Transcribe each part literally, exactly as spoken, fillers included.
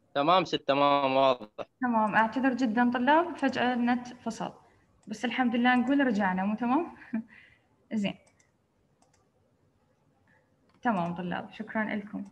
تمام ست، تمام واضح. تمام. اعتذر جدا طلاب، فجأة النت فصل، بس الحمد لله نقول رجعنا. مو تمام؟ زين. تمام طلاب، شكرا لكم.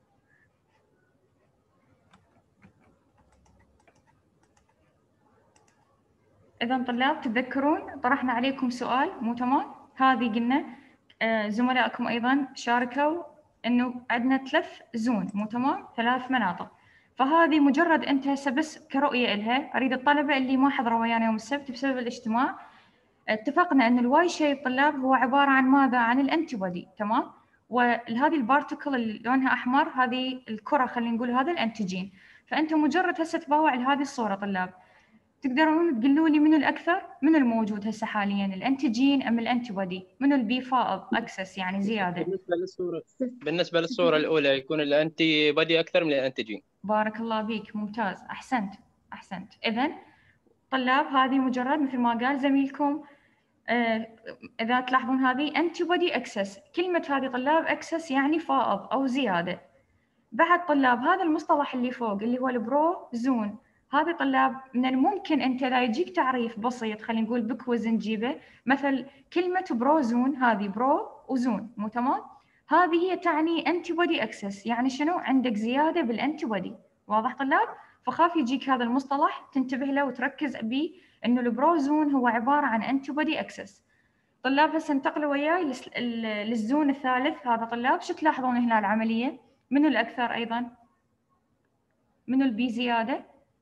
إذا طلاب تتذكرون طرحنا عليكم سؤال، مو تمام؟ هذه قلنا آه زملائكم أيضا شاركوا إنه عندنا ثلاث زون، مو تمام؟ ثلاث مناطق. فهذه مجرد أنت هسه بس كرؤية إلها، أريد الطلبة اللي ما حضروا ويانا يوم السبت بسبب الاجتماع، اتفقنا أن الواي شيب طلاب هو عبارة عن ماذا؟ عن الأنتي بودي، تمام؟ وهذه البارتكل اللي لونها أحمر هذه الكرة، خلينا نقول هذا الأنتيجين. فأنت مجرد هسه تباوع لهذه الصورة طلاب، تقدرون تقولوا لي منو الأكثر؟ منو الموجود هسه حاليا، الأنتيجين أم الأنتي بودي؟ منو البي فائض أكسس يعني زيادة؟ بالنسبة للصورة بالنسبة للصورة الأولى يكون الأنتي بادي أكثر من الأنتيجين. بارك الله بيك، ممتاز، أحسنت أحسنت. إذن طلاب هذه مجرد مثل ما قال زميلكم، آه إذا تلاحظون هذه أنتي بودي أكسس، كلمة هذه طلاب أكسس يعني فائض أو زيادة. بعد طلاب هذا المصطلح اللي فوق اللي هو البرو زون، هذا طلاب من الممكن أنت إذا يجيك تعريف بسيط خلينا نقول بكويز نجيبه، مثل كلمة برو زون، هذه برو وزون، مو تمام؟ هذه هي تعني أنتي بودي أكسس، يعني شنو؟ عندك زيادة بالأنتي بودي. واضح طلاب؟ فخاف يجيك هذا المصطلح تنتبه له وتركز به، إنه البرو زون هو عبارة عن أنتي بودي أكسس. طلاب هسه انتقلوا وياي للزون الثالث. هذا طلاب شو تلاحظون هنا العملية؟ منو الأكثر أيضا؟ منو البي زيادة؟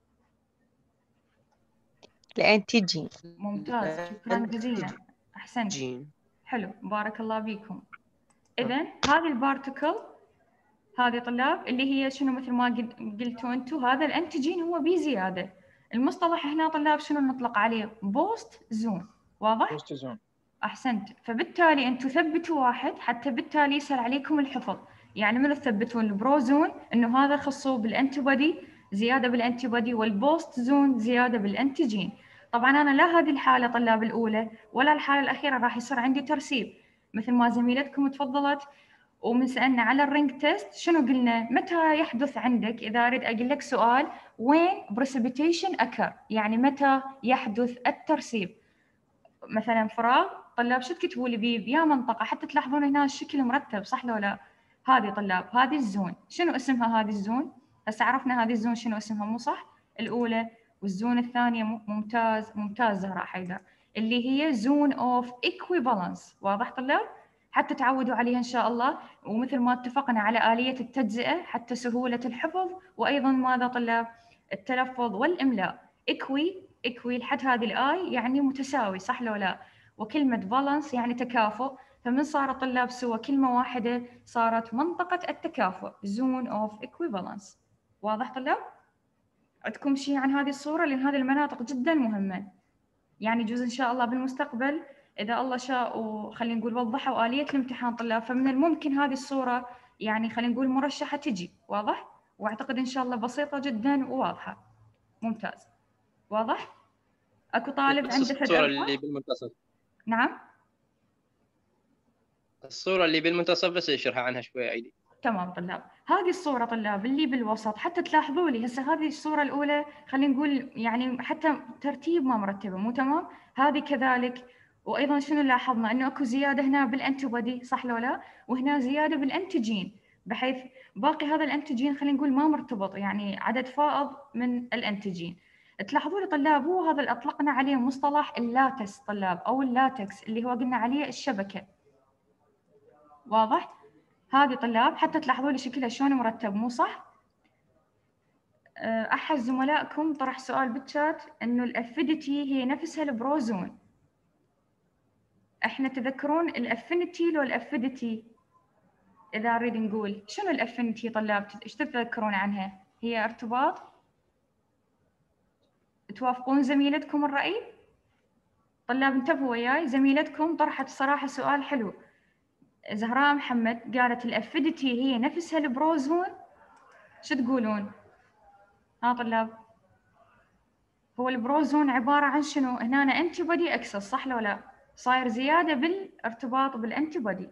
الأنتيجين. ممتاز، شكرا جزيلا، أحسنت، حلو، بارك الله بيكم. إذن هذه البارتكل هذه طلاب اللي هي شنو مثل ما قلتوا أنتم، هذا الأنتيجين هو بي زيادة. المصطلح هنا طلاب شنو نطلق عليه؟ بوست زون. واضح؟ بوست زون. أحسنت. فبالتالي أنتم ثبتوا واحد حتى بالتالي يسهل عليكم الحفظ. يعني من تثبتون البروزون إنه هذا خصو بالأنتي بودي، زيادة بالأنتي بودي، والبوست زون زيادة بالأنتيجين. طبعا أنا لا هذه الحالة طلاب الأولى ولا الحالة الأخيرة راح يصير عندي ترسيب مثل ما زميلتكم تفضلت. ومن سألنا على الرينج تيست شنو قلنا؟ متى يحدث عندك إذا أريد أقول لك سؤال وين بريسبيتيشن أكر، يعني متى يحدث الترسيب؟ مثلا فراغ طلاب شو تكتبوا لي بيه بيا منطقة، حتى تلاحظون هنا الشكل مرتب، صح لو لا؟ هذه طلاب هذه الزون، شنو اسمها هذه الزون؟ هسه عرفنا هذه الزون شنو اسمها، مو صح؟ الأولى والزون الثانية. ممتاز ممتاز زهراء حيدر، اللي هي زون اوف ايكويفالنس. واضح طلاب؟ حتى تعودوا عليها إن شاء الله، ومثل ما اتفقنا على آلية التجزئة حتى سهولة الحفظ، وأيضا ماذا طلاب؟ التلفظ والإملاء. إكوي إكوي لحد هذه الآي يعني متساوي، صح لو لا؟ وكلمة فالنس يعني تكافؤ، فمن صار طلاب سوى كلمة واحدة صارت منطقة التكافؤ، zone of equivalence. واضح طلاب؟ عندكم شيء عن هذه الصورة؟ لأن هذه المناطق جدا مهمة، يعني جزء إن شاء الله بالمستقبل إذا الله شاء وخلينا نقول وضحوا آلية الامتحان طلاب، فمن الممكن هذه الصورة يعني خلينا نقول مرشحة تجي. واضح؟ وأعتقد إن شاء الله بسيطة جدا وواضحة. ممتاز. واضح؟ اكو طالب عنده فد الصورة اللي بالمنتصف. نعم. الصورة اللي بالمنتصف بس اشرح عنها شوي عيدي. تمام طلاب، هذه الصورة طلاب اللي بالوسط حتى تلاحظوا لي هسه هذه الصورة الأولى خلينا نقول يعني حتى ترتيب ما مرتبة، مو تمام؟ هذه كذلك. وأيضا شنو لاحظنا؟ إنه اكو زيادة هنا بالأنتي بودي، صح لو لا؟ وهنا زيادة بالأنتيجين، بحيث باقي هذا الأنتيجين خلينا نقول ما مرتبط، يعني عدد فائض من الأنتيجين. تلاحظوا لي طلاب هو هذا اللي أطلقنا عليه مصطلح اللاتكس طلاب، أو اللاتكس اللي هو قلنا عليه الشبكة. واضح؟ هذه طلاب حتى تلاحظوا لي شكلها شلون مرتب، مو صح؟ أحد زملائكم طرح سؤال بالشات إنه الأفيديتي هي نفسها البروزون. إحنا تذكرون الأفينيتي لو الأفيديتي؟ إذا أريد نقول شنو الأفينيتي طلاب، إيش تتذكرون عنها؟ هي ارتباط؟ توافقون زميلتكم الرأي؟ طلاب انتبهوا وياي، زميلتكم طرحت صراحة سؤال حلو. زهراء محمد قالت الأفيديتي هي نفسها البروزون. شو تقولون؟ ها طلاب؟ هو البروزون عبارة عن شنو؟ هنا أنا أنتي بودي أكسس، صح لو لا؟ صاير زيادة بالارتباط بالأنتي بودي.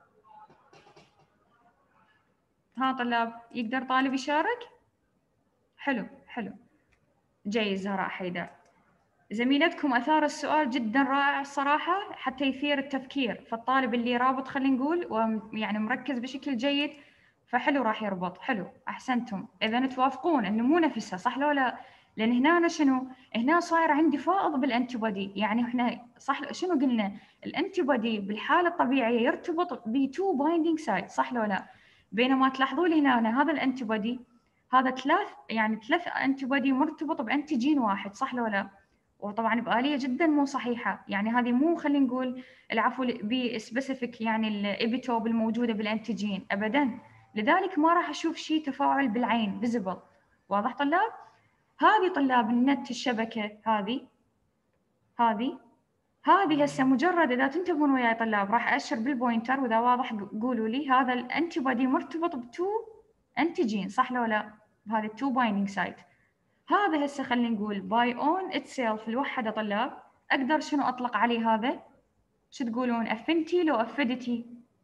ها طلاب، يقدر طالب يشارك؟ حلو حلو جيد زهراء حيدر. زميلتكم أثار السؤال جدا رائع الصراحة، حتى يثير التفكير، فالطالب اللي رابط خلينا نقول ويعني مركز بشكل جيد فحلو راح يربط. حلو أحسنتم. إذا توافقون إنه مو نفسها صح لو لا؟ لأن هنا أنا شنو؟ هنا صاير عندي فائض بالأنتيبودي، يعني إحنا صح شنو قلنا؟ الأنتيبودي بالحالة الطبيعية يرتبط بتو بايندينج سايت صح لو لا؟ بينما تلاحظوا لي هنا هذا الأنتيبودي هذا ثلاث يعني ثلاث أنتيبودي مرتبط بأنتيجين واحد صح لو لا؟ وطبعا بآلية جدا مو صحيحة، يعني هذه مو خلينا نقول العفو بسبيسيفيك يعني الإيبيتوب الموجودة بالأنتيجين أبدا، لذلك ما راح أشوف شيء تفاعل بالعين فيزيبل. واضح طلاب؟ هذه طلاب النت الشبكة هذه هذه هذه هسه مجرد إذا تنتبهون وياي طلاب راح أشر بالبوينتر، وإذا واضح قولوا لي هذا الأنتيبودي مرتبط بتو أنتيجين صح لو لا؟ بهذا التو بايندينج سايت. هذا هسه خلينا نقول باي اون اتسيلف الوحده طلاب اقدر شنو اطلق عليه هذا؟ شو تقولون؟ افنتي لو افيديتي؟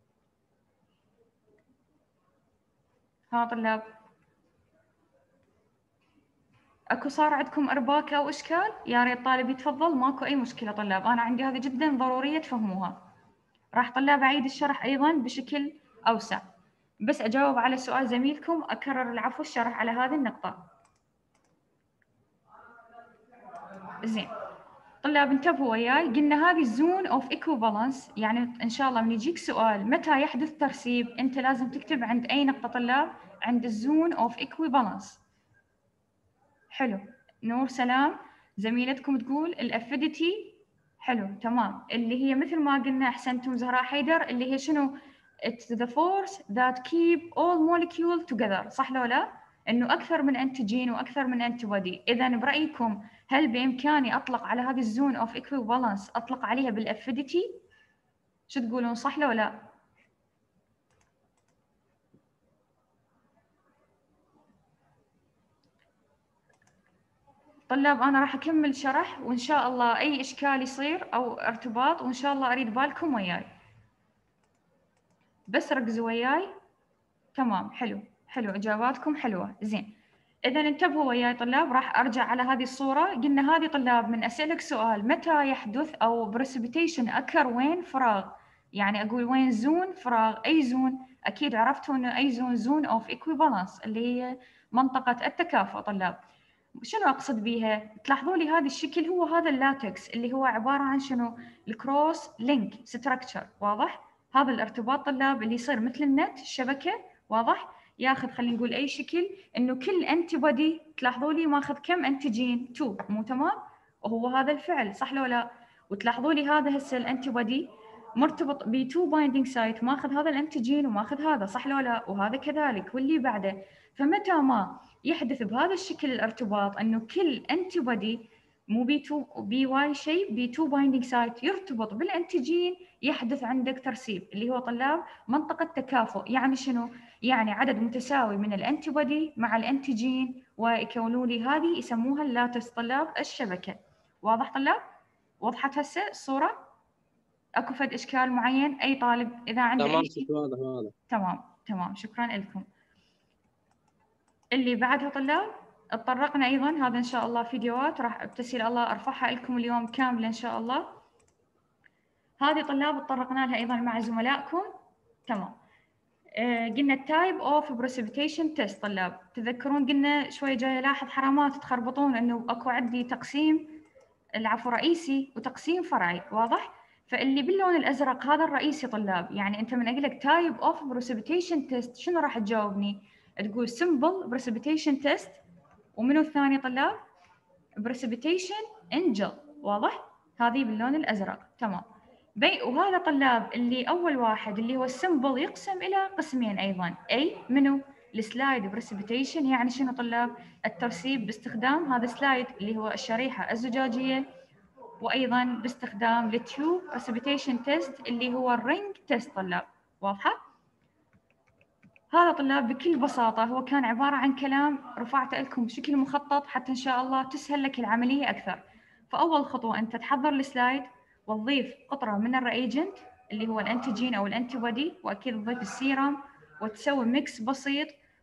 ها طلاب اكو صار عندكم ارباك او اشكال؟ يا ريت طالب يتفضل، ماكو اي مشكله طلاب، انا عندي هذه جدا ضروريه تفهموها. راح طلاب اعيد الشرح ايضا بشكل اوسع، بس اجاوب على سؤال زميلكم اكرر العفو الشرح على هذه النقطه. زين طلاب انتبهوا وياي، قلنا هذه الزون اوف ايكوفالنس، يعني ان شاء الله من يجيك سؤال متى يحدث ترسيب انت لازم تكتب عند اي نقطه طلاب؟ عند الزون اوف ايكوفالنس. حلو نور سلام. زميلتكم تقول الافيديتي. حلو تمام، اللي هي مثل ما قلنا احسنتم زهراء حيدر، اللي هي شنو؟ it's the force that keep all molecule together صح لو لا؟ انه اكثر من انتيجين واكثر من انتيبودي. اذا برايكم هل بامكاني اطلق على هذه الزون اوف ايكوفالنس اطلق عليها بالافيديتي؟ شو تقولون صح لو لا؟ طلاب انا راح اكمل شرح وان شاء الله اي اشكال يصير او ارتباط وان شاء الله اريد بالكم وياي، بس ركزوا وياي. تمام حلو حلو اجاباتكم حلوه. زين اذا انتبهوا وياي طلاب، راح ارجع على هذه الصوره. قلنا هذه طلاب من اسالك سؤال متى يحدث او بريسبيتيشن اكر وين فراغ، يعني اقول وين زون فراغ، اي زون؟ اكيد عرفتوا انه اي زون زون اوف ايكويفالنس اللي هي منطقه التكافؤ طلاب. شنو اقصد بيها؟ تلاحظوا لي هذا الشكل هو هذا اللاتكس اللي هو عباره عن شنو؟ الكروس لينك ستراكشر. واضح؟ هذا الارتباط طلاب اللي يصير مثل النت الشبكه. واضح؟ ياخذ خلينا نقول اي شكل، انه كل انتي بودي تلاحظوا لي ماخذ كم انتيجين؟ تو، مو تمام؟ وهو هذا الفعل صح لو لا؟ وتلاحظوا لي هذا هسه الانتي بودي مرتبط ب تو بايندينج سايت، ماخذ هذا الانتيجين وماخذ هذا صح لو لا؟ وهذا كذلك واللي بعده. فمتى ما يحدث بهذا الشكل الارتباط انه كل انتي بودي مو بي تو بي واي شيء بي تو بايندينج سايت يرتبط بالانتيجين، يحدث عندك ترسيب اللي هو طلاب منطقه تكافؤ. يعني شنو؟ يعني عدد متساوي من الانتي بودي مع الانتيجين ويكونوا لي هذه يسموها اللاتكس طلاب الشبكه. واضح طلاب؟ وضحت هسه الصوره؟ اكو فد اشكال معين اي طالب اذا عنده تمام اي شيء؟ واضح واضح. تمام تمام شكرا لكم. اللي بعدها طلاب اتطرقنا ايضا، هذا ان شاء الله فيديوهات راح بتسهيل الله ارفعها لكم اليوم كامله ان شاء الله. هذه طلاب اتطرقنا لها ايضا مع زملائكم. تمام. آه قلنا التايب اوف بريسبيتيشن تيست طلاب، تذكرون قلنا شوي جاي الاحظ حرامات تخربطون انه اكو عندي تقسيم العفو رئيسي وتقسيم فرعي. واضح؟ فاللي باللون الازرق هذا الرئيسي طلاب، يعني انت من اقول لك تايب اوف بريسبيتيشن تيست شنو راح تجاوبني؟ تقول سمبل بريسبيتيشن تيست. ومنو الثاني طلاب؟ بريسبيتيشن انجل. واضح؟ هذه باللون الازرق. تمام. بي وهذا طلاب اللي اول واحد اللي هو السمبل يقسم الى قسمين ايضا، اي منو؟ السلايد بريسبيتيشن، يعني شنو طلاب؟ الترسيب باستخدام هذا السلايد اللي هو الشريحه الزجاجيه، وايضا باستخدام التيوب بريسبيتيشن تيست اللي هو الرينج تيست طلاب. واضحه؟ هذا طلاب بكل بساطة هو كان عبارة عن كلام رفعته لكم بشكل مخطط حتى إن شاء الله تسهل لك العملية أكثر. فأول خطوة أنت تحضر السلايد وتضيف قطرة من الريجنت اللي هو الأنتيجين أو الأنتي بودي، وأكيد تضيف السيرم وتسوي ميكس بسيط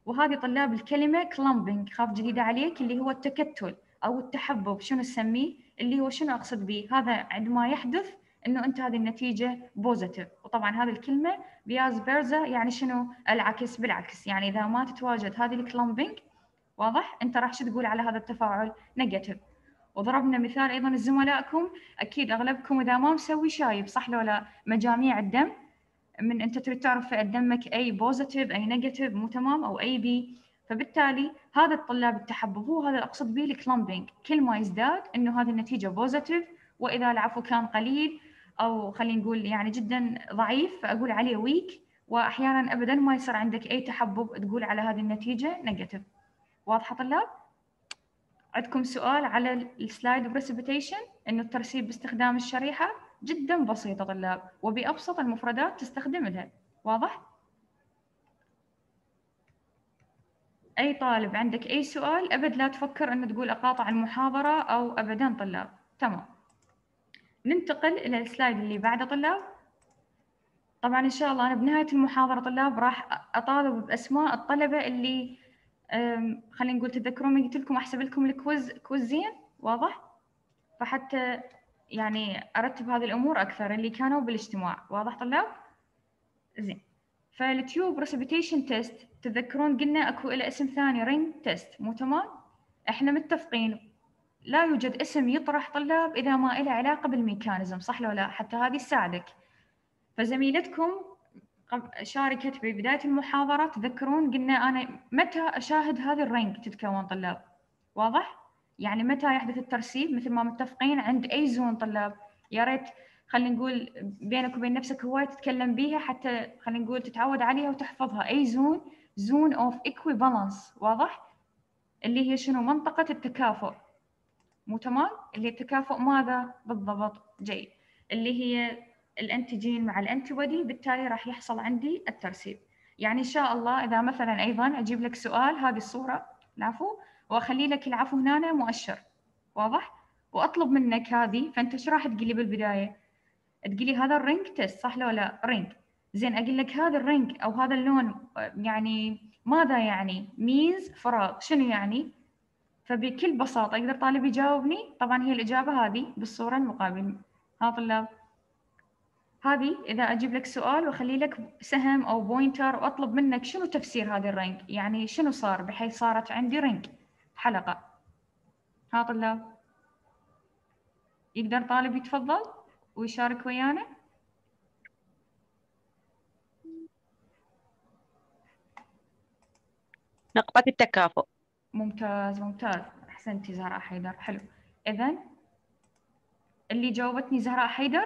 وهذه طلاب الكلمة clumping خاف جديدة عليك، اللي هو التكتل أو التحبب. شنو نسميه؟ اللي هو شنو أقصد به؟ هذا عندما يحدث إنه أنت هذه النتيجة بوزيتيف. وطبعا هذه الكلمة فياز فيرزا يعني شنو؟ العكس بالعكس. يعني إذا ما تتواجد هذه الكلامبينج، واضح؟ أنت راح شو تقول على هذا التفاعل؟ نيجاتيف. وضربنا مثال أيضا لزملائكم، أكيد أغلبكم إذا ما مسوي شايب، صح لو لا؟ مجاميع الدم، من أنت تريد تعرف فئة دمك أي بوزيتيف أي نيجاتيف، مو تمام؟ أو أي بي. فبالتالي هذا الطلاب التحبب هو هذا أقصد به الكلامبينج. كل ما يزداد إنه هذه النتيجة بوزيتيف، وإذا العفو كان قليل أو خلينا نقول يعني جدا ضعيف فأقول عليه ويك. وأحيانا أبدا ما يصير عندك أي تحبب تقول على هذه النتيجة نيجاتيف. واضحة طلاب؟ عندكم سؤال على السلايد بريسبيتيشن؟ إنه الترسيب باستخدام الشريحة جدا بسيطة طلاب، وبأبسط المفردات تستخدم لها. واضح؟ أي طالب عندك أي سؤال أبد لا تفكر أن تقول أقاطع المحاضرة أو أبدا طلاب. تمام، ننتقل إلى السلايد اللي بعده طلاب. طبعا إن شاء الله أنا بنهاية المحاضرة طلاب راح أطالب بأسماء الطلبة اللي خلينا نقول تذكرون قلت لكم أحسب لكم الكويز كويزين. واضح؟ فحتى يعني أرتب هذه الأمور أكثر اللي كانوا بالاجتماع. واضح طلاب؟ زين. فالتيوب بريسبيتيشن تيست تذكرون قلنا اكو له اسم ثاني رينج تيست، مو تمام؟ احنا متفقين لا يوجد اسم يطرح طلاب اذا ما له علاقه بالميكانيزم، صح لو لا؟ حتى هذه تساعدك. فزميلتكم شاركت ببدايه المحاضره، تذكرون قلنا انا متى اشاهد هذه الرينج تتكون طلاب؟ واضح؟ يعني متى يحدث الترسيب مثل ما متفقين عند اي زون طلاب؟ يا ريت خلينا نقول بينك وبين نفسك هواي تتكلم بيها حتى خلينا نقول تتعود عليها وتحفظها. اي زون؟ زون اوف ايكويفالنس. واضح؟ اللي هي شنو؟ منطقة التكافؤ، مو تمام؟ اللي التكافؤ ماذا بالضبط؟ جيد. اللي هي الانتيجين مع الانتيبودي، بالتالي راح يحصل عندي الترسيب. يعني ان شاء الله اذا مثلا ايضا اجيب لك سؤال هذه الصورة العفو، واخلي لك العفو هنا مؤشر. واضح؟ واطلب منك هذه، فانت ايش راح تقولي بالبداية؟ تقولي هذا الرينج تيست، صح لو لا؟ رينج. زين، اقول لك هذا الرينج او هذا اللون يعني ماذا يعني؟ ميز فراغ. شنو يعني؟ فبكل بساطه يقدر طالب يجاوبني. طبعا هي الاجابه هذه بالصوره المقابل. ها طلاب، هذه اذا اجيب لك سؤال واخلي لك سهم او بوينتر واطلب منك شنو تفسير هذه الرينج، يعني شنو صار بحيث صارت عندي رينج حلقه. ها طلاب، يقدر طالب يتفضل ويشارك ويانا؟ نقطة التكافؤ. ممتاز ممتاز، أحسنتي زهراء حيدر. حلو. إذن اللي جاوبتني زهراء حيدر،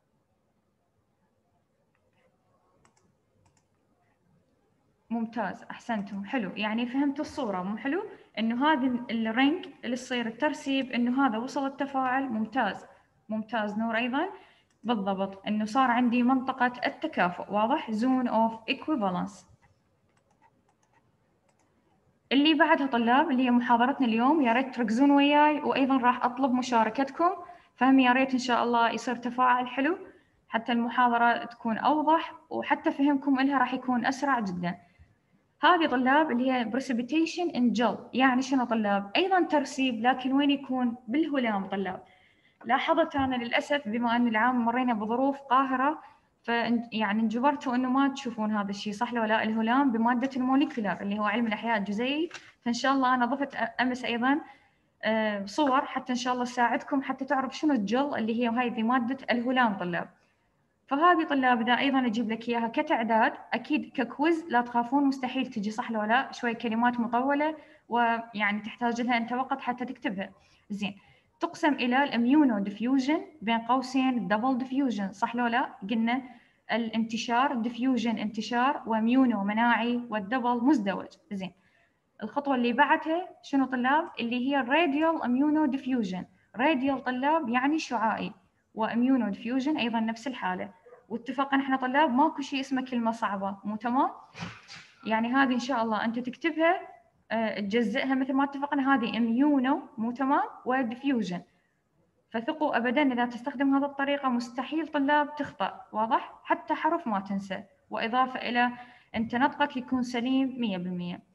ممتاز أحسنتم. حلو، يعني فهمتوا الصورة. مو حلو إنه هذا الرينج اللي تصير الترسيب إنه هذا وصل التفاعل. ممتاز ممتاز. نور أيضا بالضبط إنه صار عندي منطقة التكافؤ. واضح؟ زون أوف إيكويفالنس. اللي بعدها طلاب اللي هي محاضرتنا اليوم، يا ريت تركزون وياي، وأيضا راح أطلب مشاركتكم. فهم يا ريت إن شاء الله يصير تفاعل حلو حتى المحاضرة تكون أوضح، وحتى فهمكم إلها راح يكون أسرع جدا. هذه طلاب اللي هي precipitation in gel. يعني شنو طلاب؟ أيضا ترسيب، لكن وين يكون؟ بالهلام طلاب. لاحظت أنا للأسف بما أن العام مرينا بظروف قاهرة، ف يعني انجبرتوا انه ما تشوفون هذا الشيء، صح لو لا؟ الهلام بماده الموليكولر اللي هو علم الاحياء الجزيئي. فان شاء الله انا ضفت امس ايضا صور حتى ان شاء الله تساعدكم حتى تعرف شنو الجل اللي هي هاي ماده الهلام طلاب. فهذه طلاب اذا ايضا اجيب لك اياها كتعداد، اكيد ككويز لا تخافون مستحيل تجي، صح لو لا؟ شوي كلمات مطوله ويعني تحتاج لها انت وقت حتى تكتبها. زين، تقسم الى الاميونو ديفيوجن بين قوسين الدبل ديفيوجن، صح لو لا؟ قلنا الانتشار ديفيوجن انتشار، وميونو مناعي، والدبل مزدوج. زين، الخطوه اللي بعدها شنو طلاب؟ اللي هي الراديال اميونو ديفيوجن. راديال طلاب يعني شعاعي، واميونو ديفيوجن ايضا نفس الحاله. واتفقنا احنا طلاب ماكو شيء اسمه كلمه صعبه، مو تمام؟ يعني هذه ان شاء الله انت تكتبها أه تجزئها مثل ما اتفقنا. هذه اميونو مو تمام، وديفيوجن. فثقوا ابدا اذا تستخدم هذه الطريقه مستحيل طلاب تخطا. واضح؟ حتى حرف ما تنسى، واضافه الى انت نطقك يكون سليم مية بالمية.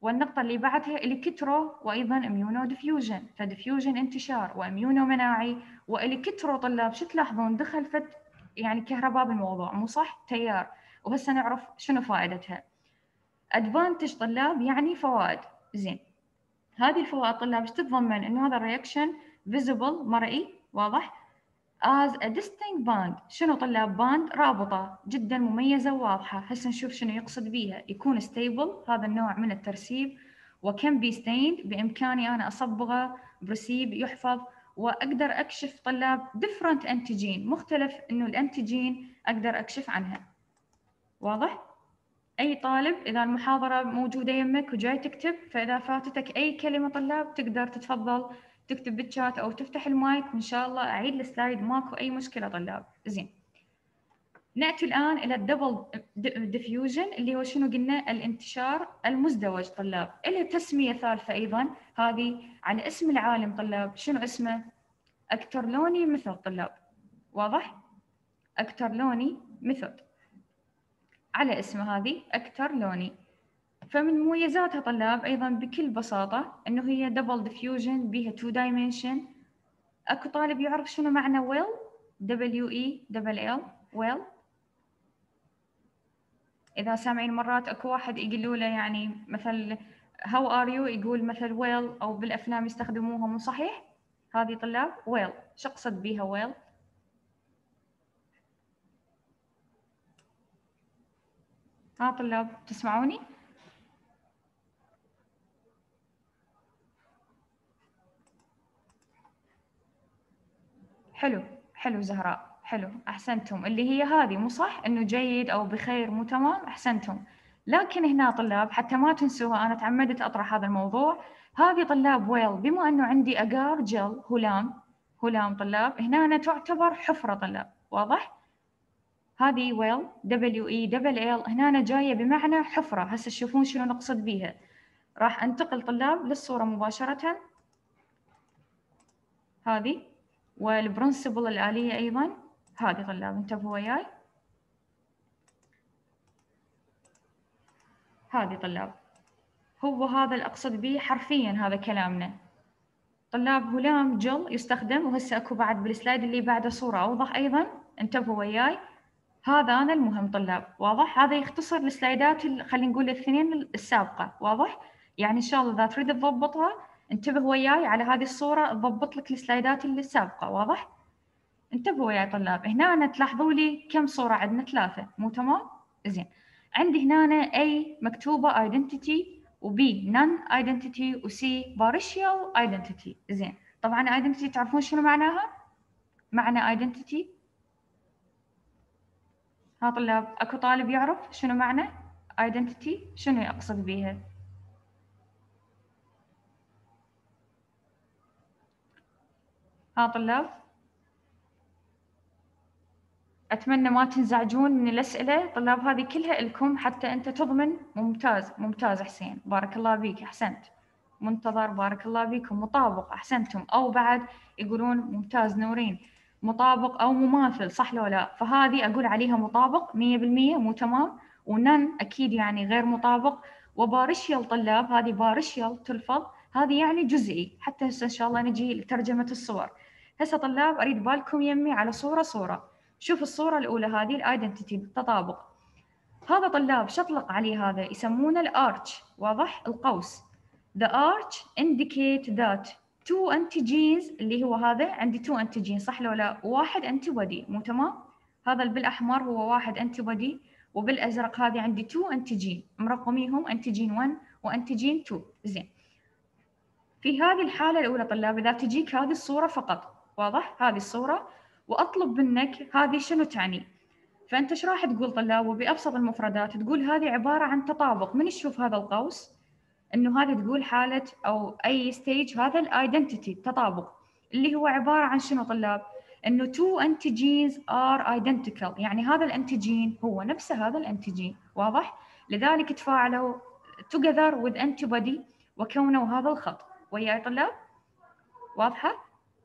والنقطة اللي بعدها الكترو وأيضا اميونو ديفيوجن، فديفيوجن انتشار واميونو مناعي والكترو طلاب شو تلاحظون دخل فت يعني كهرباء بالموضوع مو صح؟ تيار، وهسه نعرف شنو فائدتها. ادفانتج طلاب يعني فوائد، زين هذه الفوائد طلاب ايش تتضمن؟ انه هذا الرياكشن فيزبل مرئي واضح as a distinct bond. شنو طلاب؟ باند رابطة جدا مميزة وواضحة. هسه نشوف شنو يقصد بيها. يكون stable هذا النوع من الترسيب، وكان بي stained بإمكاني أنا أصبغه برسيب يحفظ، وأقدر أكشف طلاب different antigen مختلف إنه الأنتيجين أقدر أكشف عنها. واضح؟ أي طالب إذا المحاضرة موجودة يمك وجاي تكتب، فإذا فاتتك أي كلمة طلاب تقدر تتفضل تكتب بالشات أو تفتح المايك وإن شاء الله أعيد السلايد ماكو أي مشكلة طلاب. زين نأتي الآن إلى الدبل ديفيوجن اللي هو شنو قلنا؟ الانتشار المزدوج طلاب. إلها تسمية ثالثة أيضا، هذه على اسم العالم طلاب. شنو اسمه؟ أكترلوني ميثود طلاب. واضح؟ أكترلوني ميثود على اسم هذه أكترلوني. فمن مميزاتها طلاب أيضا بكل بساطة إنه هي دبل ديفيوجن بيها تو دايمنشن. أكو طالب يعرف شنو معنى ويل؟ دبليو إي دبل إل ويل. إذا سامعين مرات أكو واحد يقولوا له يعني مثل هاو ار يو يقول مثل ويل، أو بالأفلام يستخدموها مو صحيح؟ هذه طلاب ويل. شو أقصد بيها ويل؟ ها طلاب تسمعوني؟ حلو حلو زهراء، حلو أحسنتم. اللي هي هذه مو صح إنه جيد أو بخير مو تمام؟ أحسنتم. لكن هنا طلاب حتى ما تنسوها، أنا تعمدت أطرح هذا الموضوع. هذه طلاب ويل بما إنه عندي أجار جل هلام، هلام طلاب هنا أنا تعتبر حفرة طلاب. واضح؟ هذه ويل دبليو إي دبل إل هنا أنا جاية بمعنى حفرة. هسه تشوفون شنو نقصد بيها. راح أنتقل طلاب للصورة مباشرة. هذه والبرنسبل الآلية أيضا هذه طلاب، انتبهوا وياي. هذه طلاب هو هذا اللي أقصد به حرفيا هذا كلامنا طلاب. هلام جل يستخدم، وهسه أكو بعد بالسلايد اللي بعده صورة أوضح أيضا، انتبهوا وياي. هذا أنا المهم طلاب. واضح؟ هذا يختصر السلايدات خلينا نقول الاثنين السابقة. واضح؟ يعني إن شاء الله إذا تريد تضبطها انتبه وياي على هذه الصورة تضبط لك السلايدات اللي السابقة. واضح؟ انتبهوا يا طلاب. هنا أنا تلاحظوا لي كم صورة عندنا؟ ثلاثة مو تمام؟ زين عندي هنا A مكتوبة identity، و B non identity، و C partial identity. زين طبعا identity تعرفون شنو معناها؟ معنى identity ها طلاب اكو طالب يعرف شنو معنى identity؟ شنو يقصد بيها؟ ها طلاب أتمنى ما تنزعجون من الأسئلة طلاب، هذه كلها لكم حتى أنت تضمن. ممتاز ممتاز حسين بارك الله بيك أحسنت. منتظر بارك الله بيكم. مطابق أحسنتم، أو بعد يقولون ممتاز نورين مطابق أو مماثل صح لو لا؟ فهذه أقول عليها مطابق مية بالمية مو تمام، ونن أكيد يعني غير مطابق. وبارشيال طلاب هذه بارشيال تلفظ، هذه يعني جزئي. حتى هسه إن شاء الله نجي لترجمة الصور. هسه طلاب أريد بالكم يمي على صورة صورة. شوف الصورة الأولى هذه الايدنتيتي التطابق. هذا طلاب شطلق عليه هذا يسمونه الارش. واضح؟ القوس. The arch indicate that two antigens اللي هو هذا عندي two antigens صح لو لا؟ واحد antibody مو تمام؟ هذا اللي بالأحمر هو واحد antibody، وبالأزرق هذه عندي two antigen مرقميهم antigen one وantigen two. زين في هذه الحالة الأولى طلاب إذا تجيك هذه الصورة فقط، واضح؟ هذه الصورة وأطلب منك هذه شنو تعني؟ فأنت إيش راح تقول طلاب؟ وبأبسط المفردات تقول هذه عبارة عن تطابق. من يشوف هذا القوس إنه هذا تقول حالة أو أي ستيج هذا الأيدنتيتي التطابق اللي هو عبارة عن شنو طلاب؟ إنه two antigens are identical، يعني هذا الأنتيجين هو نفسه هذا الأنتيجين. واضح؟ لذلك تفاعلوا together with antibody وكونوا هذا الخط. وياي طلاب؟ واضحة؟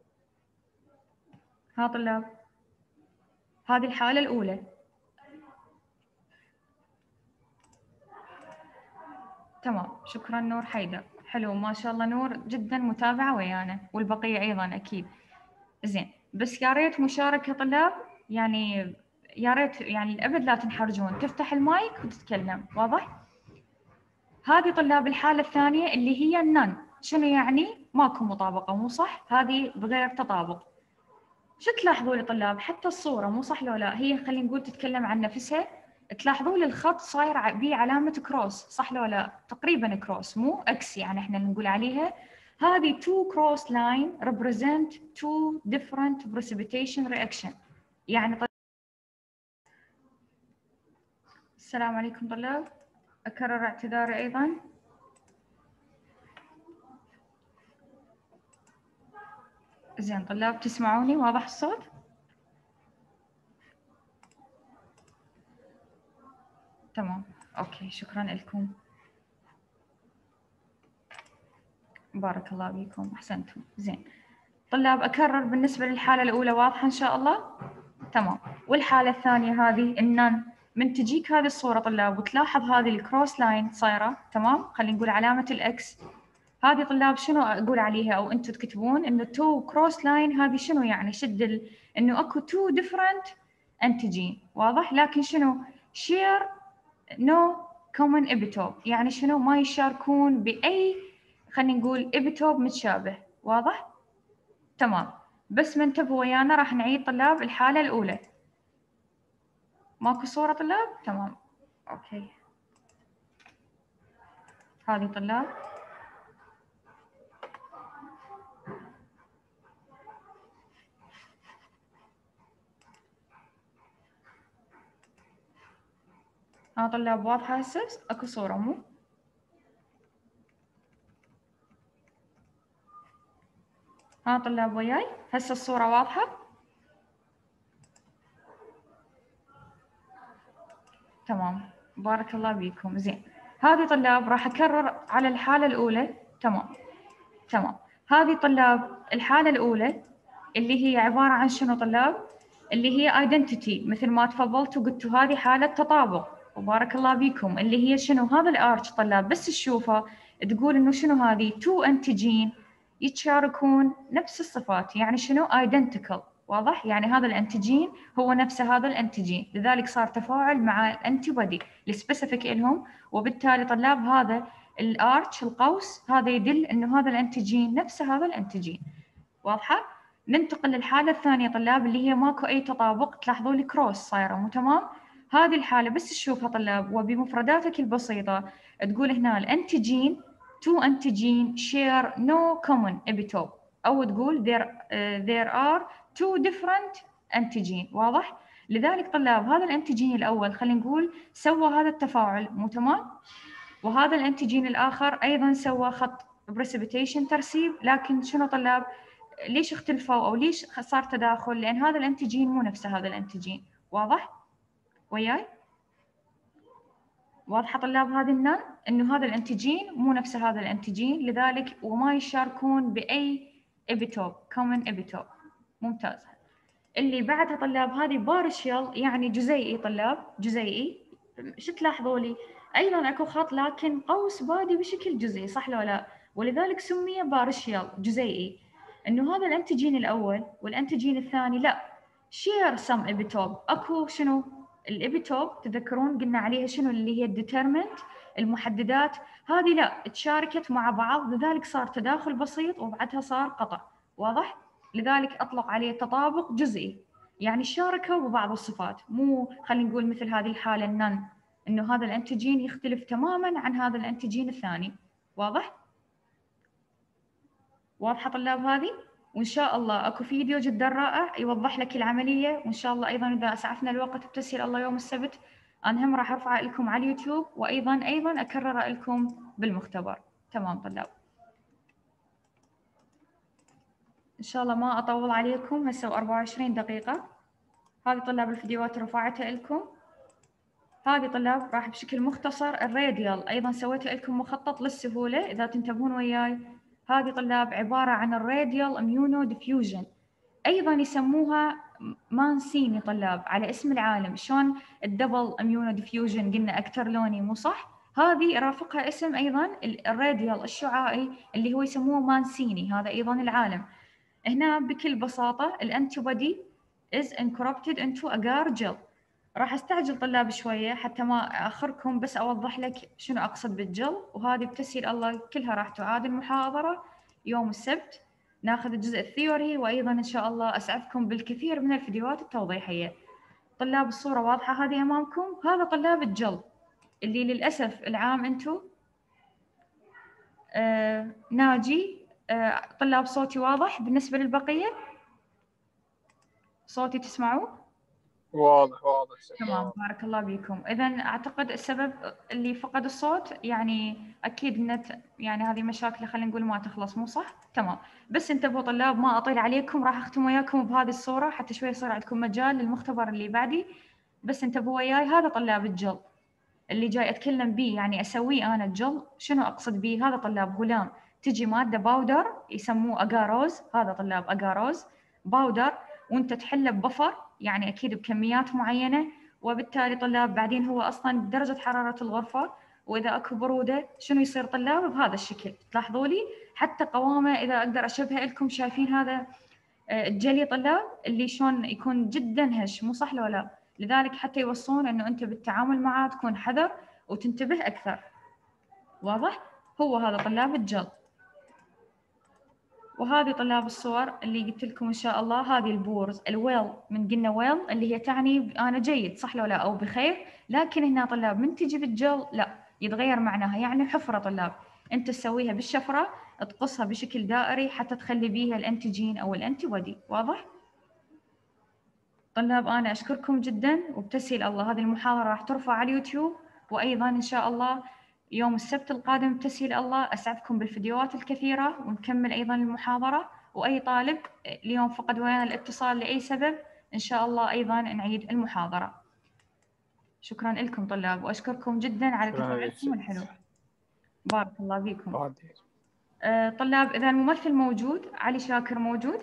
ها طلاب هذه الحالة الأولى. تمام، شكرا نور حيدر. حلو ما شاء الله نور، جدا متابعة ويانا، والبقية أيضا أكيد. زين، بس يا ريت مشاركة طلاب، يعني يا ريت يعني الأبد لا تنحرجون، تفتح المايك وتتكلم. واضح؟ هذه طلاب الحالة الثانية اللي هي النن. شنو يعني؟ ماكو مطابقة، مو صح؟ هذه بغير تطابق. شو تلاحظوا يا طلاب؟ حتى الصورة مو صح لو لا؟ هي خلينا نقول تتكلم عن نفسها. تلاحظوا لي الخط صاير به علامة كروس، صح لو لا؟ تقريبا كروس مو اكس، يعني احنا نقول عليها هذه two cross line represent two different precipitation reaction. يعني طلاب السلام عليكم طلاب، أكرر اعتذاري أيضا. زين طلاب تسمعوني؟ واضح الصوت؟ تمام، أوكي شكرا لكم، بارك الله بكم، أحسنتم. زين طلاب أكرر، بالنسبة للحالة الأولى واضحة إن شاء الله؟ تمام. والحالة الثانية هذه النن، من تجيك هذه الصورة طلاب وتلاحظ هذه الكروس لاين صايرة، تمام؟ خلينا نقول علامة الإكس. هذه طلاب شنو أقول عليها أو أنتم تكتبون إنه تو كروس لاين، هذه شنو يعني؟ شد ال... إنه أكو تو ديفرنت أنتيجين، واضح؟ لكن شنو؟ شير نو كومن إبيتوب، يعني شنو؟ ما يشاركون بأي، خلينا نقول إبيتوب متشابه، واضح؟ تمام. بس ما انتبهوا ويانا، راح نعيد طلاب الحالة الأولى. ماكو صورة طلاب؟ تمام، أوكي. هذه طلاب ها طلاب واضحة هسه؟ أكو صورة مو؟ ها طلاب وياي؟ هسه الصورة واضحة؟ تمام، بارك الله بكم. زين، هذه طلاب راح أكرر على الحالة الأولى. تمام تمام. هذه طلاب الحالة الأولى اللي هي عبارة عن شنو طلاب؟ اللي هي identity، مثل ما تفضلتوا قلتوا هذه حالة تطابق، وبارك الله بكم. اللي هي شنو؟ هذا الارش طلاب بس تشوفه تقول انه شنو هذه؟ تو انتيجين يتشاركون نفس الصفات، يعني شنو؟ identical، واضح؟ يعني هذا الانتيجين هو نفس هذا الانتيجين، لذلك صار تفاعل مع الانتي بودي السبيسيفيك لهم، وبالتالي طلاب هذا الارش القوس هذا يدل انه هذا الانتيجين نفس هذا الانتيجين، واضحه؟ ننتقل للحاله الثانيه طلاب اللي هي ماكو اي تطابق، تلاحظوا لي كروس صايره، مو تمام؟ هذه الحاله بس تشوفها طلاب وبمفرداتك البسيطه تقول هنا الانتيجين تو انتيجين share no common epitope، او تقول there uh, there are two different antigen، واضح؟ لذلك طلاب هذا الانتيجين الاول خلينا نقول سوى هذا التفاعل، مو تمام؟ وهذا الانتيجين الاخر ايضا سوى خط بريسبيتيشن ترسيب، لكن شنو طلاب؟ ليش اختلفوا او ليش صار تداخل؟ لان هذا الانتيجين مو نفس هذا الانتيجين، واضح؟ وياي؟ واضحه طلاب هذه النان؟ انه هذا الانتيجين مو نفس هذا الانتيجين، لذلك وما يشاركون باي ابيتوب، كومن ابيتوب. ممتاز. اللي بعدها طلاب هذه بارشيال، يعني جزيئي طلاب، جزيئي. شو تلاحظوا لي؟ ايضا اكو خط لكن قوس بادي بشكل جزئي، صح لو لا؟ ولذلك سمي بارشيال، جزيئي. انه هذا الانتيجين الاول والانتيجين الثاني لا شير سم ابيتوب، اكو شنو؟ الابيتوب تذكرون قلنا عليها شنو؟ اللي هي الديترمنت، المحددات، هذه لا تشاركت مع بعض، لذلك صار تداخل بسيط وبعدها صار قطع، واضح؟ لذلك أطلق عليه تطابق جزئي، يعني شاركوا ببعض الصفات، مو خلينا نقول مثل هذه الحالة النن إنه هذا الأنتيجين يختلف تماماً عن هذا الأنتيجين الثاني، واضح؟ واضحة طلاب هذه؟ وإن شاء الله أكو فيديو جدا رائع يوضح لك العملية، وإن شاء الله أيضاً إذا أسعفنا الوقت بتسهيل الله يوم السبت أنا هم راح أرفعه لكم على اليوتيوب، وأيضاً أيضاً أكرره لكم بالمختبر. تمام طلاب، إن شاء الله ما أطول عليكم، هسه أربعة وعشرين دقيقة. هذه طلاب الفيديوهات رفعتها لكم. هذه طلاب راح بشكل مختصر الراديال، أيضا سويت لكم مخطط للسهولة إذا تنتبهون وياي. هذه طلاب عبارة عن الراديال اميونو ديفيوجن، أيضا يسموها مانسيني طلاب على اسم العالم. شلون الدبل اميونو ديفيوجن قلنا أكتر لوني، مو صح؟ هذه يرافقها اسم أيضا الراديال الشعاعي اللي هو يسموه مانسيني، هذا أيضا العالم. هنا بكل بساطة الأنتيبودي is encrypted into agar gel. راح استعجل طلاب شوية حتى ما أخركم، بس أوضح لك شنو أقصد بالجل. وهذه بتسهيل الله كلها راح تعاد المحاضرة يوم السبت، ناخذ الجزء الثيوري، وأيضا إن شاء الله أسعفكم بالكثير من الفيديوهات التوضيحية. طلاب الصورة واضحة هذه أمامكم، هذا طلاب الجل اللي للأسف العام أنتم آه ناجي. آه طلاب صوتي واضح بالنسبة للبقية؟ صوتي تسمعوه؟ واضح واضح. تمام، بارك الله بكم. إذا أعتقد السبب اللي فقد الصوت يعني أكيد النت، يعني هذه مشاكل خلينا نقول ما تخلص، مو صح؟ تمام. بس انتبهوا طلاب، ما أطيل عليكم، راح أختم وياكم بهذه الصورة حتى شوي يصير عندكم مجال للمختبر اللي بعدي. بس انتبهوا وياي، هذا طلاب الجل اللي جاي أتكلم به، يعني أسويه أنا الجل. شنو أقصد به؟ هذا طلاب غلام تجي مادة باودر يسموه أجاروز، هذا طلاب أجاروز باودر، وانت تحله ببفر يعني أكيد بكميات معينة. وبالتالي طلاب بعدين هو أصلاً بدرجة حرارة الغرفة، وإذا أكو برودة شنو يصير طلاب؟ بهذا الشكل. تلاحظوا لي حتى قوامه إذا أقدر أشبهه لكم، شايفين هذا الجلي طلاب اللي شلون يكون جداً هش، مو صح ولا لا؟ لذلك حتى يوصون إنه أنت بالتعامل معه تكون حذر وتنتبه أكثر. واضح؟ هو هذا طلاب الجل. وهذه طلاب الصور اللي قلت لكم إن شاء الله، هذه البورز الويل، من قلنا ويل اللي هي تعني أنا جيد، صح لو لا، أو بخير. لكن هنا طلاب من تجي بالجل لا، يتغير معناها، يعني حفرة طلاب، أنت تسويها بالشفرة، تقصها بشكل دائري حتى تخلي بيها الأنتيجين أو الأنتيبودي. واضح؟ طلاب أنا أشكركم جدا، وبتسهيل الله هذه المحاضرة راح ترفع على اليوتيوب، وأيضا إن شاء الله يوم السبت القادم بتسهيل الله أسعدكم بالفيديوهات الكثيرة، ونكمل أيضا المحاضرة. وأي طالب اليوم فقد ويانا الاتصال لأي سبب إن شاء الله أيضا نعيد المحاضرة. شكرا لكم طلاب، وأشكركم جدا على تفاعلكم الحلو. بارك الله فيكم. أه طلاب، إذا الممثل موجود، علي شاكر موجود؟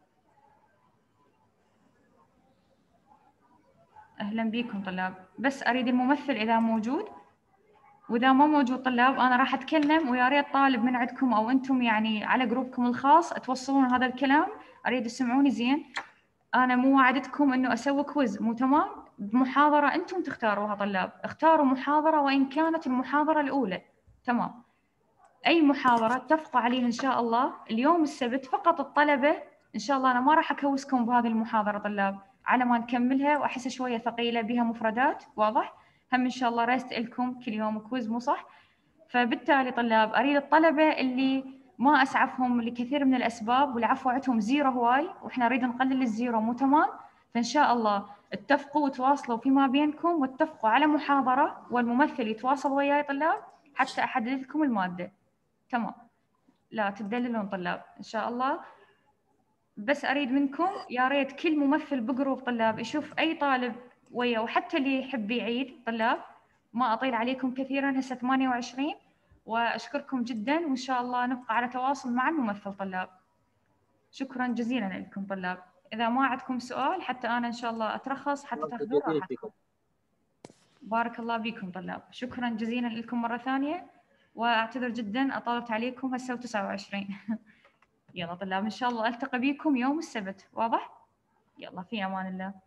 أهلا بكم طلاب، بس أريد الممثل إذا موجود، وإذا ما موجود طلاب أنا راح أتكلم، ويا ريت طالب من عندكم أو أنتم يعني على جروبكم الخاص توصلون هذا الكلام، أريد تسمعوني زين. أنا مو وعدتكم إنه أسوي كويز، مو تمام؟ بمحاضرة أنتم تختاروها طلاب، اختاروا محاضرة وإن كانت المحاضرة الأولى، تمام؟ أي محاضرة اتفقوا عليها إن شاء الله اليوم السبت، فقط الطلبة إن شاء الله. أنا ما راح أكوسكم بهذه المحاضرة طلاب على ما نكملها، وأحس شوية ثقيلة بها مفردات. واضح؟ هم إن شاء الله رست لكم كل يوم كويز، مو صح؟ فبالتالي طلاب أريد الطلبة اللي ما أسعفهم لكثير من الأسباب، والعفو عندهم زيرو هواي، وإحنا نريد نقلل الزيرو، مو تمام؟ فإن شاء الله اتفقوا وتواصلوا فيما بينكم، واتفقوا على محاضرة، والممثل يتواصل وياي طلاب حتى أحدد لكم المادة. تمام؟ لا تدللون طلاب إن شاء الله. بس أريد منكم يا ريت كل ممثل بجروب طلاب يشوف أي طالب ويا، وحتى اللي يحب يعيد طلاب. ما أطيل عليكم كثيرا، هسه ثمانية وعشرين، وأشكركم جدا، وإن شاء الله نبقى على تواصل مع الممثل طلاب. شكرا جزيلا لكم طلاب. إذا ما عندكم سؤال حتى أنا إن شاء الله أترخص حتى تاخذون راحتكم. بارك الله بكم طلاب، شكرا جزيلا لكم مرة ثانية، وأعتذر جدا أطلت عليكم، هسه تسعة وعشرين. يلا طلاب إن شاء الله ألتقي بكم يوم السبت. واضح؟ يلا في أمان الله.